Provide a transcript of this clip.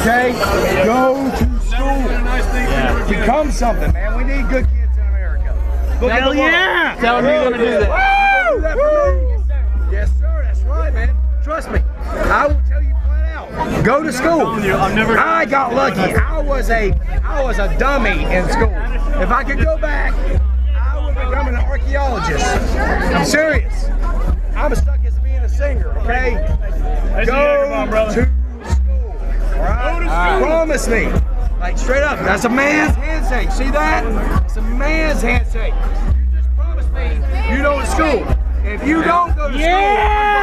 Okay? Go to school. Become something, man. We need good kids in America. Hell yeah! Tell me you're gonna do that. You do that for me? Yes, sir. That's right, man. Trust me. I will tell you flat out. Go to school. I got lucky. I was a dummy in school. If I could go back, I would become an archaeologist. I'm serious. I'm stuck as being a singer, okay? Go to school, all right? Promise me, like straight up, that's a man's handshake. See that? It's a man's handshake. You just promise me you go to school. If you don't go to school,